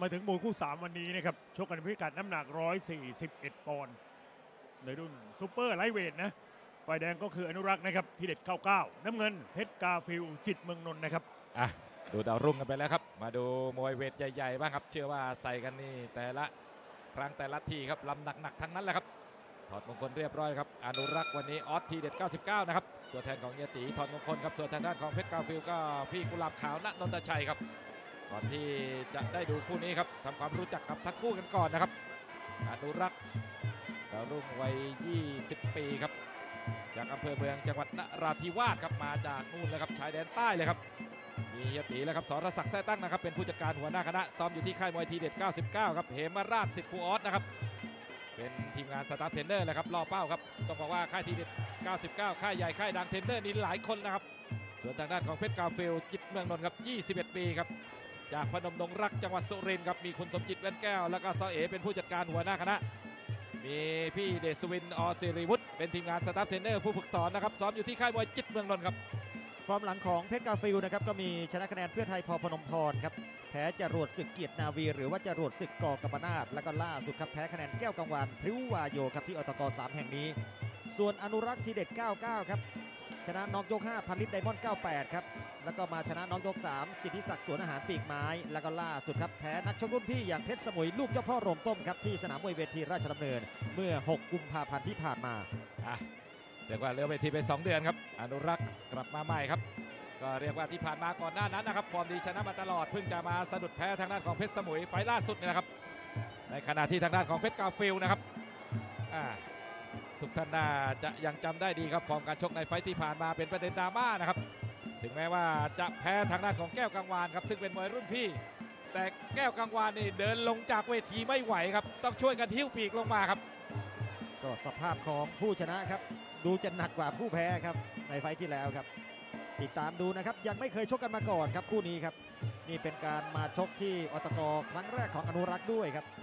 มาถึงมวยคู่ 3 วันนี้นะครับชกกันพิกัดน้ำหนัก141 ปอนด์ในรุ่นซูเปอร์ไลท์เวทนะฝ่ายแดงก็คืออนุรักษ์นะครับที่เด็ด99น้ำเงินเพชรกาฟิลจิตเมืองนนท์นะครับดูดาวรุ่งกันไปแล้วครับมาดูมวยเวทใหญ่ๆบ้างครับเชื่อว่าใส่กันนี่แต่ละครั้งแต่ละทีครับลำหนักๆทั้งนั้นแหละครับถอดมงคลเรียบร้อยครับอนุรักษ์วันนี้ออสทีเด็ด99นะครับตัวแทนของเฮียตีถอดมงคลครับส่วนทางด้านของเพชรกาฟิลก็พี่กุหลาบขาวณนนทชัยครับก่อนที่จะได้ดูคู่นี้ครับทำความรู้จักกับทั้งคู่กันก่อนนะครับอนุรักษ์ดาวรุ่งวัย20 ปีครับจากอำเภอเมืองจังหวัดนราธิวาสครับมาจากนู่นเลยครับชายแดนใต้เลยครับมีเฮียตีแล้วครับสรศักดิ์แท้ตั้งนะครับเป็นผู้จัดการหัวหน้าคณะซ้อมอยู่ที่ค่ายมวยทีเด็ด99ครับเหมราชสิทธิ์ครูออสนะครับเป็นทีมงานสตาฟเทรนเนอร์เลยครับล่อเป้าครับต้องบอกว่าค่ายทีเด็ด99ค่ายใหญ่ค่ายดังเทรนเนอร์นี่หลายคนนะครับส่วนทางด้านของเพชรกาฟิลจิตเมืองนนท์ครับ21 ปีครับจากพนมดงรักจังหวัดสุรินทร์ครับมีคุณสมจิตแว่นแก้วแล้วก็ซอเอเป็นผู้จัดการหัวหน้าคณะมีพี่เดชสุวินอศิริวุฒิเป็นทีมงานสตาฟเทรนเนอร์ผู้ฝึกสอนนะครับซ้อมอยู่ที่ค่ายมวยจิตเมืองนนท์ครับฟอร์มหลังของเพชรกาฟิลนะครับก็มีชนะคะแนนเพื่อไทยพพนมพรครับแพ้จรวดศึกเกียรตินาวีหรือว่าจรวดศึกกกัมปนาทแล้วก็ล่าสุดครับแพ้คะแนนแก้วกังวานพริ้ววาโยครับที่อตก3แห่งนี้ส่วนอนุรักษ์ทีเด็ด99ครับชนะน็อกยก5พันลิตรไดมอนด์98ครับแล้วก็มาชนะน็อกยก3สิทธิศักดิ์สวนอาหารปีกไม้แล้วก็ล่าสุดครับแพ้นักชกรุ่นพี่อย่างเพชรสมุยลูกเจ้าพ่อโรงต้มครับที่สนามมวยเวทีราชดำเนินเมื่อ6 กุมภาพันธ์ที่ผ่านมาเรียกว่าเรือเวทีไป2 เดือนครับอนุรักษ์กลับมาใหม่ครับก็เรียกว่าที่ผ่านมาก่อนหน้านั้นนะครับฟอร์มดีชนะมาตลอดเพิ่งจะมาสะดุดแพ้ทางด้านของเพชรสมุยไฟล์ล่าสุดนี่นะครับในขณะที่ทางด้านของเพชรกาฟิลนะครับทุกท่านน่าจะยังจำได้ดีครับฟอร์มการชกในไฟล์ที่ผ่านมาเป็นประเด็นดราม่านะครับถึงแม้ว่าจะแพ้ทางด้านของแก้วกังวานครับซึ่งเป็นมวยรุ่นพี่แต่แก้วกังวานนี่เดินลงจากเวทีไม่ไหวครับต้องช่วยกันหิ้วปีกลงมาครับก็สภาพของผู้ชนะครับดูจะหนักกว่าผู้แพ้ครับในไฟล์ที่แล้วครับติดตามดูนะครับยังไม่เคยชกกันมาก่อนครับคู่นี้ครับนี่เป็นการมาชกที่อตกครั้งแรกของอนุรักษ์ด้วยครับ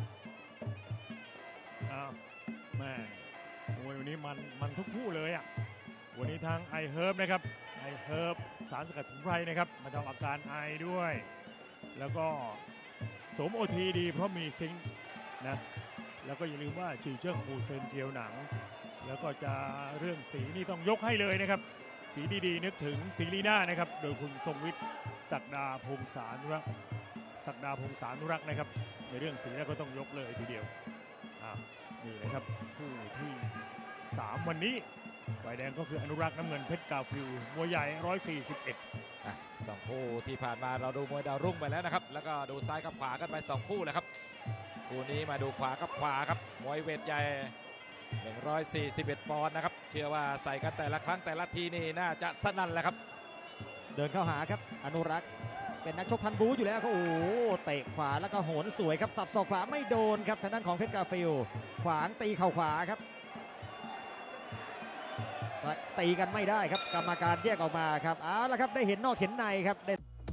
แม่วันนี้มันทุกคู่เลยอ่ะวันนี้ทางไอเฮิร์บนะครับไอเฮิร์บสารสกัดสมุนไพรนะครับมาทำอาการไอด้วยแล้วก็สมโอทีดีเพราะมีซิงค์นะแล้วก็อย่าลืมว่าชิวเจิ้งปูเซินเจียวหนังแล้วก็จะเรื่องสีนี่ต้องยกให้เลยนะครับสีดีๆนึกถึงสีลีน่านะครับโดยคุณทรงวิทย์ศักดาพงษานุรักษ์นะครับในเรื่องสีแล้วก็ต้องยกเลยทีเดียวนี่นะครับคู่ที่3วันนี้ฝ่ายแดงก็คืออนุรักษ์น้ำเงินเพชรกาฟิลมวยใหญ่141 2 คู่ที่ผ่านมาเราดูมวยดาวรุ่งไปแล้วนะครับแล้วก็ดูซ้ายกับขวากันไป2 คู่เลยครับคู่นี้มาดูขวากับขวาครับมวยเวทใหญ่141 ปอนด์นะครับเชื่อว่าใส่กันแต่ละครั้งแต่ละทีนี่น่าจะสนั่นแหละครับเดินเข้าหาครับอนุรักษ์เป็นนักชกพันบูอยู่แล้วเขาโอ้เตะขวาแล้วก็โหนสวยครับสับศอกขวาไม่โดนครับทางด้านของเพชรกาฟิลขวางตีเข่าขวาครับตีกันไม่ได้ครับกรรมการแยกออกมาครับเอาละครับได้เห็นนอกเห็นในครับได้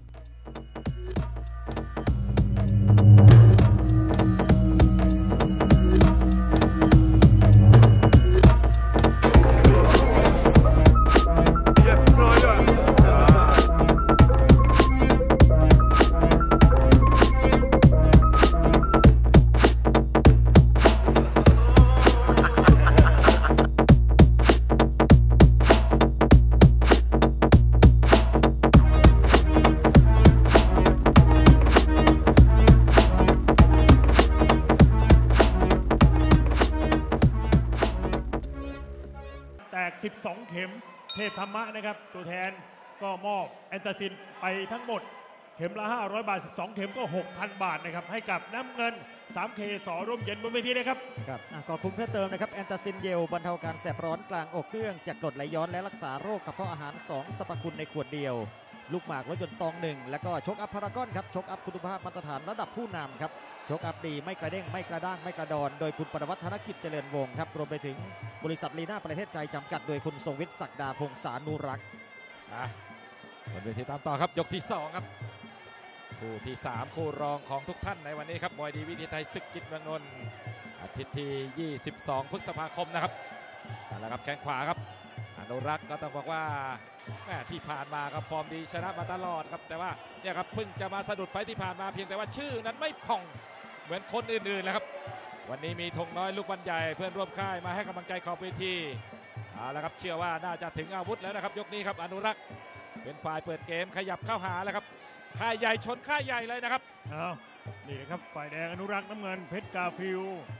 12 เข็มเทพธรรมะนะครับตัวแทนก็มอบแอนตาซินไปทั้งหมดเข็มละ500 บาท12 เข็มก็ 6,000 บาทนะครับให้กับน้ำเงิน 3K สอร่มเย็นบนเวทีนะครับขอบคุณเพิ่มเติมนะครับแอนตาซินเยลบรรเทาการแสบร้อนกลางอกเครื่องจากกรดไหลย้อนและรักษาโรคกระเพาะอาหาร2สรรพคุณในขวดเดียวลูกหมากรถยนต์ตอง1แล้วก็ชกอัพพารากอนครับชกอัพคุณภาพมาตรฐานระดับผู้นำครับชกอัพดีไม่กระเด้งไม่กระด้างไม่กระดอนโดยคุณปรวัฒนกิจเจริญวงศ์ครับรวมไปถึงบริษัทลีน่าประเทศไทยจำกัดโดยคุณทรงวิทย์ศักดาพงษานุรักษ์บนเวทีตามต่อครับยกที่2ครับคู่ที่3คู่รองของทุกท่านในวันนี้ครับมวยดีวิธีไทยศึกจิตเมืองนนท์อาทิตย์ที่22 พฤษภาคมนะครับแล้วครับแข้งขวาครับอนุรักษ์ก็ต้องบอกว่าแม่ที่ผ่านมาครับฟอร์มดีชนะมาตลอดครับแต่ว่าเนี่ยครับเพิ่งจะมาสะดุดไฟที่ผ่านมาเพียงแต่ว่าชื่อนั้นไม่ผ่องเหมือนคนอื่นๆแล้วครับวันนี้มีธงน้อยลูกบอลใหญ่เพื่อนร่วมค่ายมาให้กำลังใจขอบเวทีเอาละครับเชื่อว่าน่าจะถึงอาวุธแล้วนะครับยกนี้ครับอนุรักษ์เป็นฝ่ายเปิดเกมขยับเข้าหาแล้วครับค่ายใหญ่ชนค่ายใหญ่เลยนะครับเอานี่นะครับฝ่ายแดงอนุรักษ์น้ำเงินเพชรกาฟิล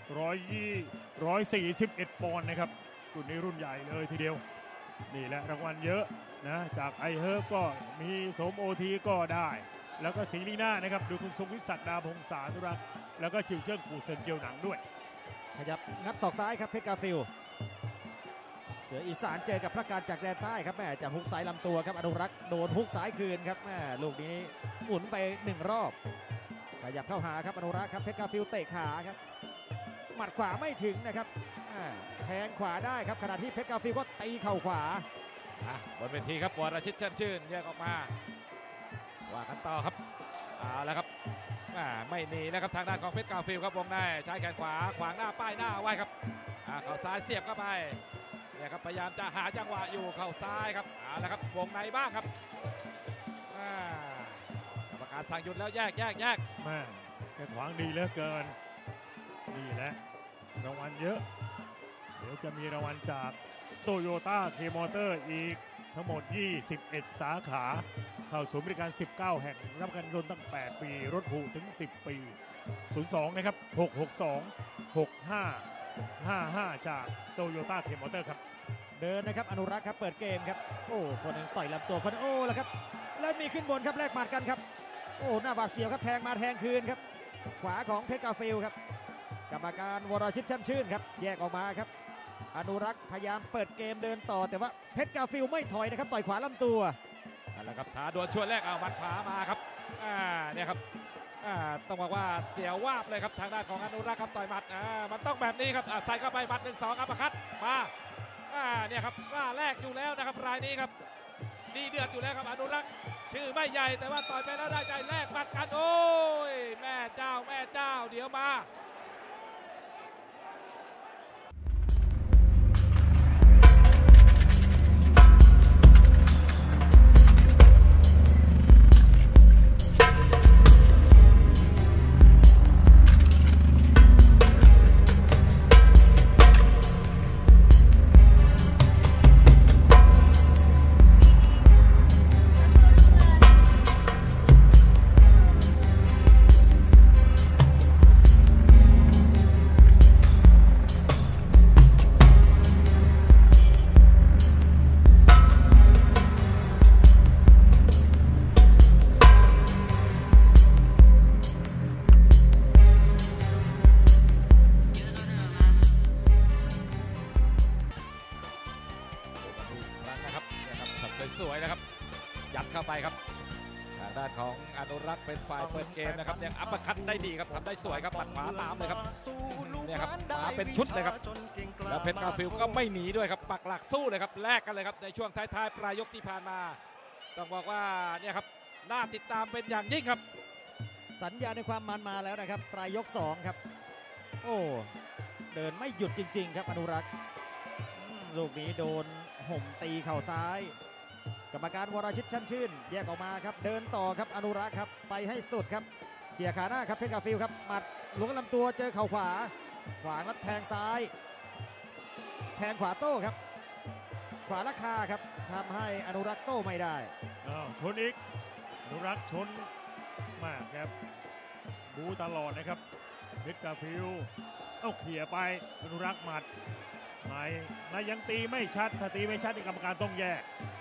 141 ปอนด์นะครับรุ่นนี้รุ่นใหญ่เลยทีเดียวนี่แหละรางวัลเยอะนะจากไอเฮิร์บก็มีสมโอทีก็ได้ แล้วก็สีลีน่านะครับดูคุณทรงวิศักดาพงษาอนุรักษ์แล้วก็ชิวเจิ้งปู่เซินเกียวหนังด้วยขยับงัดศอกซ้ายครับเพชรกาฟิลเสืออีสานเจอกับพระการจากแดนใต้ครับแม่จากฮุกซ้ายลำตัวครับอนุรักษ์โดนฮุกซ้ายคืนครับแม่ลูกนี้หมุนไป1 รอบขยับเข้าหาครับอนุรักษ์ครับเพชรกาฟิลเตะขาครับหมัดขวาไม่ถึงนะครับแทงขวาได้ครับขณะที่เพชรกาฟิลก็ตีเข่าขวาบนเวทีครับวรชิตชื่นชื่นแยกออกมาว่ากันต่อครับเอาละครับไม่หนีนะครับทางด้านของเพชรกาฟิลครับวงในใช้แขนขวาขวางหน้าป้ายหน้าไว้ครับเข่าซ้ายเสียบเข้าไปเนี่ยครับพยายามจะหาจังหวะอยู่เข่าซ้ายครับเอาละครับวงในบ้างครับกรรมการสั่งหยุดแล้วแยกแม่แกขวางดีเหลือเกินนี่แหละรางวัลเยอะเดี๋ยวจะมีรางวัลจากโตโยต้าเคมอเตอร์อีกทั้งหมด21 สาขาเข้าศูนย์บริการ19 แห่งรับการยนต์ตั้ง8 ปีรถหูถึง10 ปี02นะครับ6626555จากโตโยต้าเคมอเตอร์ครับเดินนะครับอนุรักษ์ครับเปิดเกมครับโอ้คนหนึ่งต่อยลำตัวคนนึงโอ้แล้วครับแล้วมีขึ้นบนครับแลกหมัดกันครับโอ้หน้าบาดเสียวครับแทงมาแทงคืนครับขวาของเพชรกาฟิลครับกรรมการวรชิตช่ำชื่นครับแยกออกมาครับอนุรักษ์พยายามเปิดเกมเดินต่อแต่ว่าเพชรกาฟิลไม่ถอยนะครับต่อยขวาลำตัวนั่นแหละครับท้าดวลชวนแรกเอาหมัดขวามาครับเนี่ยครับต้องบอกว่าเสียวาบเลยครับทางด้านของอนุรักษ์ครับต่อยหมัดมันต้องแบบนี้ครับใส่เข้าไปหมัด1 2อัปคัตมาเนี่ยครับกล้าแรกอยู่แล้วนะครับรายนี้ครับดีเดือดอยู่แล้วครับอนุรักษ์ชื่อไม่ใหญ่แต่ว่าต่อยไปแล้วได้ใจแรกหมัดกันโอ้ยแม่เจ้าเดี๋ยวมาสวยนะครับยัดเข้าไปครับทางด้านของอนุรักษ์เป็นฝ่ายเปิดเกมนะครับยังอัปคัตได้ดีครับทำได้สวยครับหมัดขวาตามเลยครับเนี่ยครับมาเป็นชุดเลยครับแล้วเพชรกาฟิลก็ไม่หนีด้วยครับปักหลักสู้เลยครับแลกกันเลยครับในช่วงท้ายๆปลายยกที่ผ่านมาต้องบอกว่าเนี่ยครับน่าติดตามเป็นอย่างยิ่งครับสัญญาในความมันมาแล้วนะครับปลายยก2ครับโอ้เดินไม่หยุดจริงๆครับอนุรักษ์ลูกนี้โดนห่มตีเข่าซ้ายกรรมการวรชิตช่ำชื่นแยกออกมาครับเดินต่อครับอนุรักษ์ครับไปให้สุดครับเขี่ยขาหน้าครับเพชรกาฟิลครับหมัดหลวงลำตัวเจอเข่าขวาขวางแล้วแทงซ้ายแทงขวาโต้ครับขวาราคาครับทำให้อนุรักษ์โต้ไม่ได้ชนอีกอนุรักษ์ชนมากครับบูตลอดนะครับเพชรกาฟิลเขี่ยไปอนุรักษ์หมัดไม่ยังตีไม่ชัดถ้าตีไม่ชัดกรรมการต้องแยก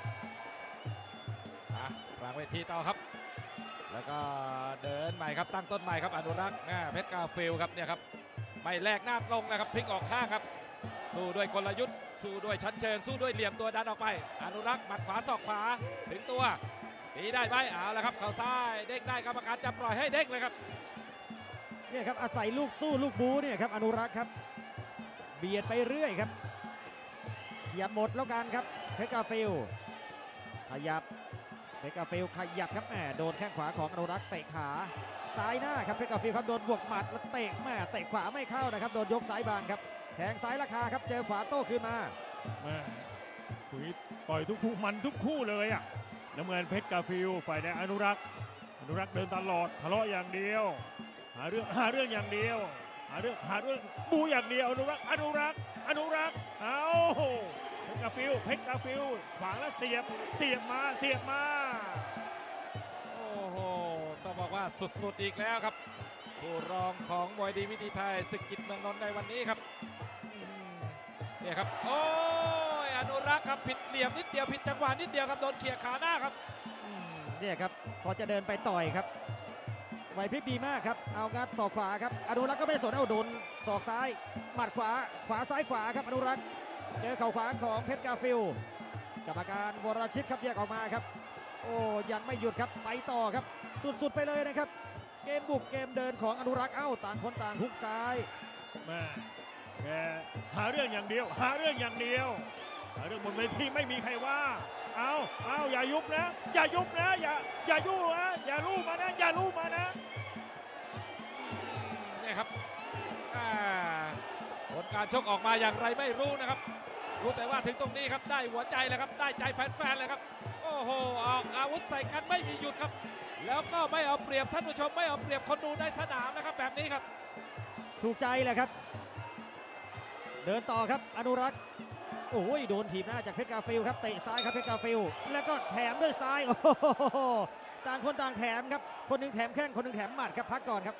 กลางเวทีต่อครับแล้วก็เดินใหม่ครับตั้งต้นใหม่ครับอนุรักษ์เพชรกาฟิลครับเนี่ยครับไม่แลกหน้าลงนะครับพลิกออกข้างครับสู้ด้วยกลยุทธ์สู้ด้วยชั้นเชิงสู้ด้วยเหลี่ยมตัวดันออกไปอนุรักษ์หมัดขวาศอกขวาถึงตัวตีได้ไหมเอาละครับเข่าซ้ายเด้งได้กรรมการจะปล่อยให้เด้งเลยครับเนี่ยครับอาศัยลูกสู้ลูกบูเนี่ยครับอนุรักษ์ครับเบียดไปเรื่อยครับอย่าหมดแล้วกันครับเพชรกาฟิลขยับเพชรกาฟิลขยับครับโดนแข้งขวาของอนุรักษ์เตะขาซ้ายหน้าครับเพชรกาฟิลครับโดนบวกหมัดแล้วเตะเตะขวาไม่เข้านะครับโดนยกซ้ายบางครับแทงซ้ายราคาครับเจอขวาโต้คืนมาคุยต่อยทุกคู่มันทุกคู่เลยอ่ะน้ำเงินเพชรกาฟิลฝ่ายแดงอนุรักษ์เดินตลอดทะเลาะอย่างเดียวหาเรื่องอย่างเดียวหาเรื่องบูอย่างเดียวอนุรักษ์เอาเพชรกาฟิลขวางแล้วเสียบมาโอ้โหต้องบอกว่าสุดๆอีกแล้วครับผู้รองของมวยดีวิธีไทยศึกกิจเมืองนนท์ในวันนี้ครับเนี่ยครับโอ้ยอนุรักษ์ครับผิดเหลี่ยมนิดเดียวผิดจังหวะนิดเดียวครับโดนเขี่ยขาหน้าครับเนี่ยครับพอจะเดินไปต่อยครับไหวพริบดีมากครับเอางัดศอกขวาครับอนุรักษ์ก็ไม่สนเอาโดนศอกซ้ายหมัดขวาซ้ายขวาครับอนุรักษ์เจอเข่าขวาของเพชรกาฟิลกรรมการวรชิตครับแยกออกมาครับโอ้ยังไม่หยุดครับไปต่อครับสุดๆไปเลยนะครับเกมบุกเกมเดินของอนุรักษ์ต่างคนต่างฮุกซ้ายมาแกหาเรื่องอย่างเดียวบนเวทีไม่มีใครว่าเอาอย่ายุบนะอย่ายุ่งนะอย่าลู่มานะนี่ครับผลการชกออกมาอย่างไรไม่รู้นะครับรู้แต่ว่าถึงตรงนี้ครับได้หัวใจเลยครับได้ใจแฟนๆเลยครับโอ้โหออกอาวุธใส่กันไม่มีหยุดครับแล้วก็ไม่เอาเปรียบท่านผู้ชมไม่เอาเปรียบคนดูในสนามนะครับแบบนี้ครับถูกใจแหละครับเดินต่อครับอนุรักษ์โอ้ยโดนถีบหน้าจากเพชรกาฟิลครับเตะซ้ายครับเพชรกาฟิลแล้วก็แถมด้วยซ้ายโอ้โหต่างคนต่างแถมครับคนหนึ่งแถมแข้งคนหนึ่งแถมหมัดครับพักก่อนครับ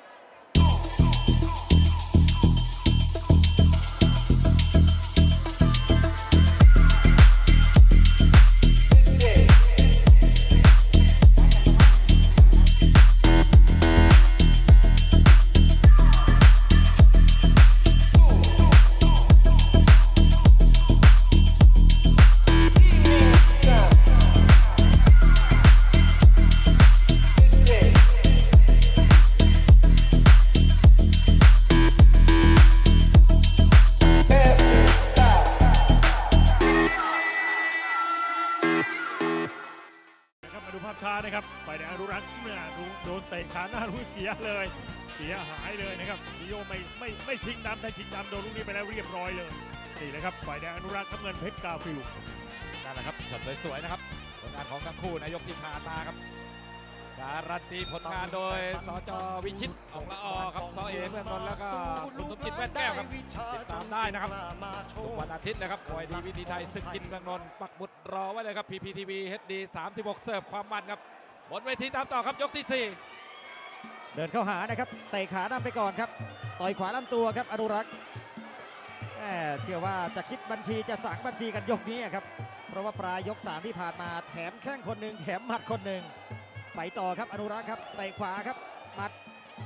นะครับฝ่ายแดงอนุรักษ์เนี่ยโดนเตะขาหน้ารู้เสียหายเลยนะครับดิโยไม่ชิงดำถ้าชิงดำโดนลูกนี้ไปแล้วเรียบร้อยเลยนี่นะครับฝ่ายแดงอนุรักษ์น้ำเงินเพชรกาฟิลนั่นแหละครับช็อตสวยๆนะครับผลงานของทั้งคู่นายกที่ผ่านมาครับการันตีผลงานโดยสจ.วิชิตของละอครับสเอเมืองนนท์แล้วก็คุณสมจิตแว่นแก้วครับติดตามได้นะครับทุกวันอาทิตย์นะครับมวยดีวิธีไทยศึกกิจเมืองนนท์ปักหมุดรอไว้เลยครับ PPTV HD 36เสิร์ฟความมันครับบนเวทีตามต่อครับยกที่4 เดินเข้าหานะครับเตะขาด้านไปก่อนครับต่อยขวาลำตัวครับอนุรักษ์เชื่อว่าจะคิดบัญชีจะสั่งบัญชีกันยกนี้ครับเพราะว่าปลายยก3ที่ผ่านมาแถมแข้งคนหนึ่งแถมหมัดคนหนึ่งไปต่อครับอนุรักษ์ครับเตะขวาครับหมัด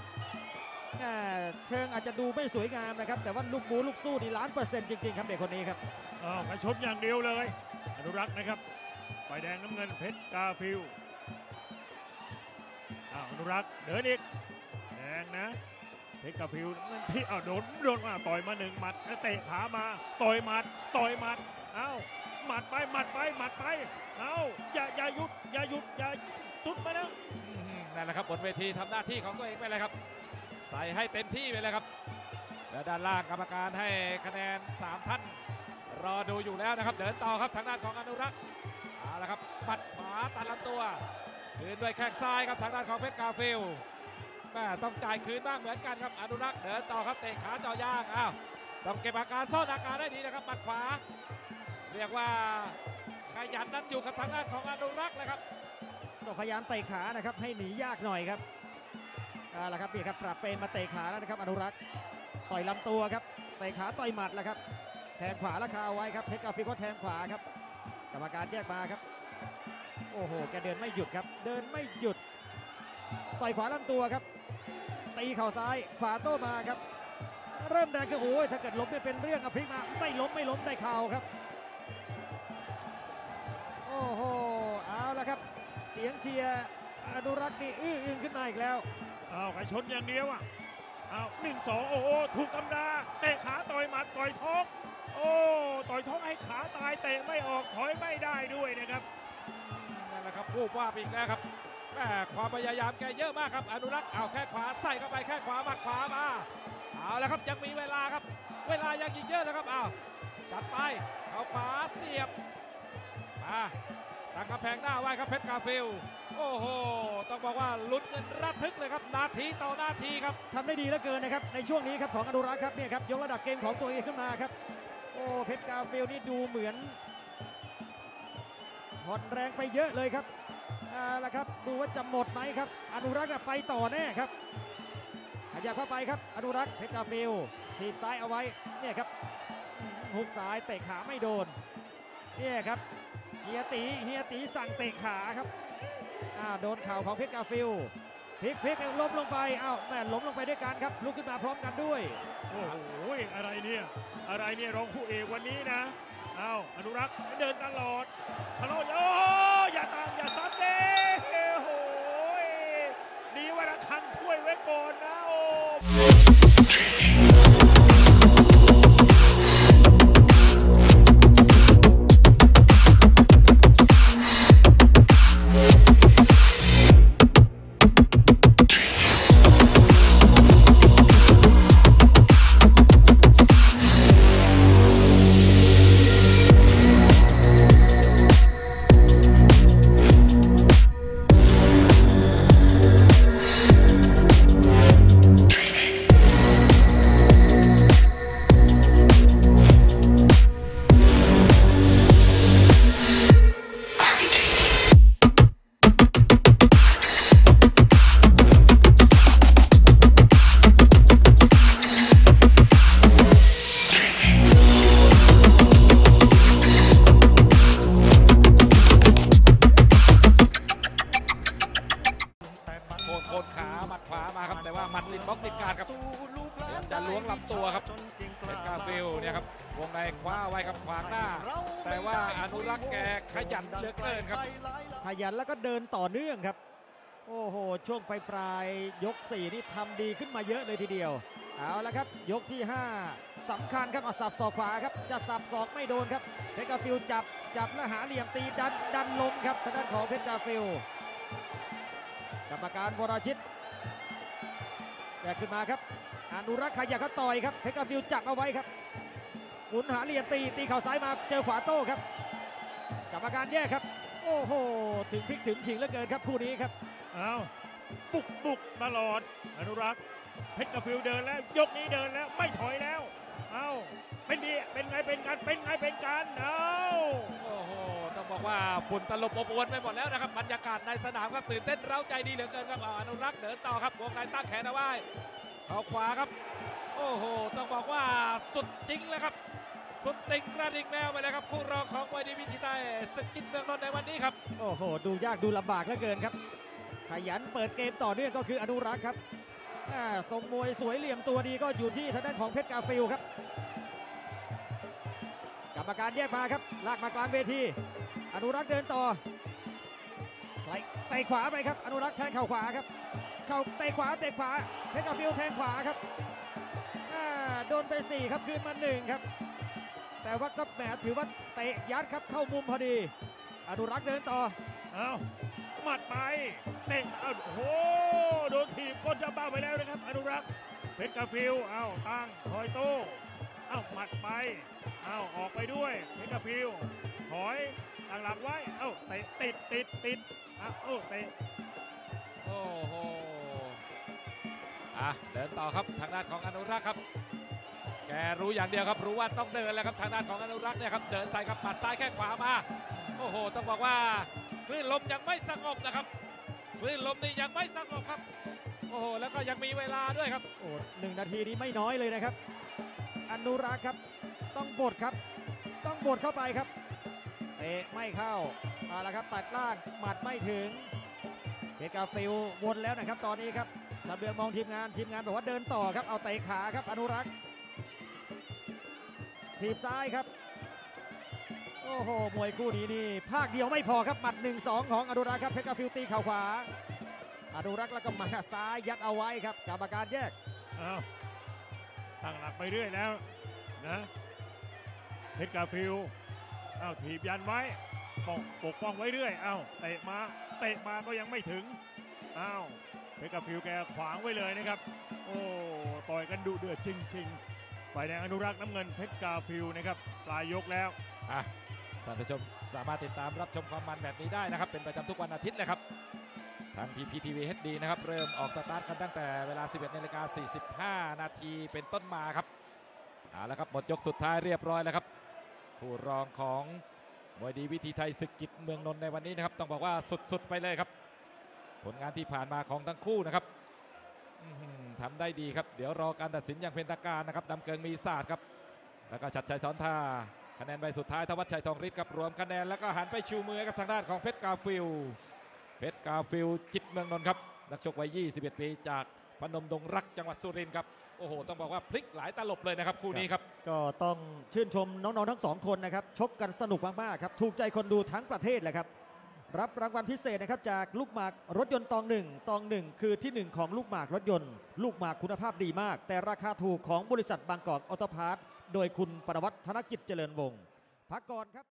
เชิงอาจจะดูไม่สวยงามนะครับแต่ว่าลูกบูลูกสู้นี่1,000,000%จริงๆครับเด็กคนนี้ครับกระชบอย่างเดียวเลยอนุรักษ์นะครับฝ่ายแดงน้ำเงินเพชรกาฟิลอนุรักษ์เดินอีกแดงนะเพชรกาฟิลที่โดนมาต่อยมา1 หมัดเตะขามาต่อยหมัดหมัดไปอย่าหยุดอย่าสุดมานะนั่นแหละครับบนเวทีทำหน้าที่ของตัวเองไปเลยครับใส่ให้เต็มที่ไปเลยครับและด้านล่างกรรมการให้คะแนน3 ท่านรอดูอยู่แล้วนะครับเดินต่อครับทางด้านของอนุรักษ์เอาละครับปัดขวาตัดลำตัวคืนด้วยแข้งซ้ายครับทางด้านของเพชรกาฟิลต้องจ่ายคืนบ้างเหมือนกันครับอนุรักษ์เดินต่อครับเตะขาเจาะยางต้องเก็บอาการซ่อนอาการได้ดีนะครับปัดขวาเรียกว่าขยันนั้นอยู่กับทางด้านของอนุรักษ์นะครับก็พยายามเตะขานะครับให้หนียากหน่อยครับเอาละครับนี่ครับปรับเป็นมาเตะขาแล้วนะครับอนุรักษ์ต่อยลำตัวครับเตะขาต่อยหมัดแล้วครับแทงขวาแล้วคาไว้ครับเพชรกาฟิลก็แทงขวาครับกรรมการแยกมาครับโอ้โหแกเดินไม่หยุดครับเดินไม่หยุดต่อยขวาลำตัวครับตีเข่าซ้ายขวาโต้มาครับเริ่มแดงคือโอ้ยถ้าเกิดล้มไม่เป็นเรื่องพลิกมาไม่ล้มได้เข่าครับโอ้โหเอาละครับเสียงเชียร์อนุรักษ์นี่อึ้งขึ้นมาอีกแล้วกระชนอย่างเดียว1-2โอ้ถูกตำราเตะขาต่อยหมัดต่อยท้องต่อยท้องให้ขาตายเตะไม่ออกถอยไม่ได้ด้วยนะครับนั่นแหละครับวูบวาบอีกแล้วครับความพยายามแกเยอะมากครับอนุรักษ์แค่ขวาใส่เข้าไปแค่ขวาบักขวามาเอาละครับยังมีเวลาครับเวลายังอีกเยอะนะครับจัดไปเข้าขวาเสียบไปตั้งกำแพงหน้าไว้ครับเพชรกาฟิลโอ้โหต้องบอกว่าลุ้นกันระทึกเลยครับนาทีต่อนาทีครับทำได้ดีเหลือเกินนะครับในช่วงนี้ครับของอนุรักษ์ครับเนี่ยครับยกระดับเกมของตัวเองขึ้นมาครับโอ้เพชรกาฟิลนี่ดูเหมือนผ่อนแรงไปเยอะเลยครับละครับดูว่าจะหมดไหมครับอนุรักษ์ไปต่อแน่ครับขยับเข้าไปครับอนุรักษ์เพชรกาฟิลทีบซ้ายเอาไว้เนี่ยครับหุกซ้ายเตะขาไม่โดนเนี่ยครับเฮียตีสั่งเตะขาครับโดนเข่าของเพชรกาฟิลพลิกล้มลงไปแม่ล้มลงไปด้วยกันครับลุกขึ้นมาพร้อมกันด้วยโอ้โหอะไรเนี่ยรองคู่เอกวันนี้นะอนุรักษ์เดินตลอดทะลุอย่าตามอย่าซ้ำเด้โอ้โหดีว่าระฆังช่วยไว้ก่อนนะโอ้จะล้วงลำตัวครับเพชรกาฟิลเนี่ยครับวงในคว้าไว้ครับขวางหน้าแต่ว่าอนุรักษ์แกขยันเหลือเกินครับขยันแล้วก็เดินต่อเนื่องครับโอ้โหช่วงปลายยก4นี่ทำดีขึ้นมาเยอะเลยทีเดียวเอาละครับยกที่5สำคัญครับสับศอกขวาครับจะสับศอกไม่โดนครับเพชรกาฟิลจับแล้วหาเหลี่ยมตีดันลงครับทางด้านของเพชรกาฟิลกรรมการวรชิตแยกขึ้นมาครับอนุรักษ์ขยับเขาต่อยครับเพชรกาฟิลจับเอาไว้ครับหมุนหาเหลี่ยมตีเข่าซ้ายมาเจอขวาโต้ครับกรรมการแยกครับโอ้โหถึงพลิกถึงขิงเหลือเกินครับคู่นี้ครับบุกตลอดอนุรักษ์เพชรกาฟิลเดินแล้วยกนี้เดินแล้วไม่ถอยแล้วเป็นดีเป็นไงเป็นกันโอ้โหต้องบอกว่าฝุ่นตลบอบอวนไปหมดแล้วนะครับบรรยากาศในสนามครับตื่นเต้นเร้าใจดีเหลือเกินครับอนุรักษ์เดินต่อครับวงในตั้งแขนเอาไว้เข้าขวาครับโอ้โหต้องบอกว่าสุดจริงเลยครับสุดติงกระดิ่งแมวไปเลยครับคู่รองของมวยดีวิธีใต้ศึกจิตเมืองนนท์ในวันนี้ครับโอ้โหดูยากดูลำบากเหลือเกินครับขยันเปิดเกมต่อเนื่องก็คืออนุรักษ์ครับทรงมวยสวยเหลี่ยมตัวดีก็อยู่ที่ทางด้านของเพชรกาฟิลครับกรรมการแยกมาครับลากมากลางเวทีอนุรักษ์เดินต่อเตะขวาไปครับอนุรักษ์แทงเข่าขวาครับเข่าเตะขวาเพชรกาฟิลแทงขวาครับโดนไป4ครับคืนมา1ครับแต่ว่าก็แหมถือว่าเตะยัดครับเข้ามุมพอดีอนุรักษ์เดินต่อหมัดไปเตะโอ้โหโดนถีบก้นจะบ้าไปแล้วนะครับอนุรักษ์เพชรกาฟิลตั้งคอยโต้หมัดไปออกไปด้วยเพชรกาฟิลถอยตั้งหลักไว้เตะติดเตะโอ้โหเดินต่อครับทางด้านของอนุรักษ์ครับแกรู้อย่างเดียวครับรู้ว่าต้องเดินแล้วครับทางด้านของอนุรักษ์เนี่ยครับเดินใส่กับปัดซ้ายแข้งขวามาโอ้โหต้องบอกว่าคลื่นลมยังไม่สงบนะครับคลื่นลมนี่ยังไม่สงบครับโอ้โหแล้วก็ยังมีเวลาด้วยครับโอ้1 นาทีนี้ไม่น้อยเลยนะครับอนุรักษ์ครับต้องบดครับต้องบดเข้าไปครับเตะไม่เข้าละครับตัดล่างหมัดไม่ถึงเพชรกาฟิลวนแล้วนะครับตอนนี้ครับชาเบืองมองทีมงานบอกว่าเดินต่อครับเอาเตะขาครับอนุรักษ์ถีบซ้ายครับโอ้โหมวยคู่นี้นี่ภาคเดียวไม่พอครับหมัด 1-2 ของอนุรักษ์ครับเพชรกาฟิลตีเข่าขวาอนุรักษ์แล้วก็มาซ้ายยัดเอาไว้ครับกรรมการแยกตั้งหลักไปเรื่อยแล้วนะเพชรกาฟิลถีบยันไว้ปกป้องไว้เรื่อยเตะมาก็ยังไม่ถึงเพชรกาฟิลแกขวางไว้เลยนะครับโอ้ต่อยกันดุเดือดจริงๆฝ่ายแดงอนุรักษ์น้ำเงินเพชรกาฟิลนะครับปลายยกแล้วท่านผู้ชมสามารถติดตามรับชมความมันแบบนี้ได้นะครับเป็นประจำทุกวันอาทิตย์เลยครับทาง PPTV HD นะครับเริ่มออกสตาร์ทกันตั้งแต่เวลา 11:45 นาทีเป็นต้นมาครับเอาละครับหมดยกสุดท้ายเรียบร้อยแล้วครับคู่รองของมวยดีวิธีไทยศึกกิจเมืองนนท์ในวันนี้นะครับต้องบอกว่าสุดๆไปเลยครับผลงานที่ผ่านมาของทั้งคู่นะครับทำได้ดีครับเดี๋ยวรอการตัดสินอย่างเป็นทางการนะครับดำเกิงมีศาสตร์ครับแล้วก็ชัดชัยสอนท่าคะแนนใบสุดท้ายธวัชชัยทองฤทธิ์ครับรวมคะแนนแล้วก็หันไปชูมือกับทางด้านของเพชรกาฟิลจิตเมืองนนท์ครับนักชกวัย 21 ปีจากพนมดงรักจังหวัดสุรินทร์ครับโอ้โหต้องบอกว่าพลิกหลายตลบเลยนะครับคู่นี้ครับก็ต้องชื่นชมน้องๆทั้งสองคนนะครับชกกันสนุกมากๆครับถูกใจคนดูทั้งประเทศเลยครับรับรางวัลพิเศษนะครับจากลูกหมากรถยนต์ตองหนึ่งคือที่ 1ของลูกหมากรถยนต์ลูกหมากคุณภาพดีมากแต่ราคาถูกของบริษัทบางกอกออโต้พาร์ทโดยคุณปรวัตรธนกิจเจริญวงศ์พักก่อนครับ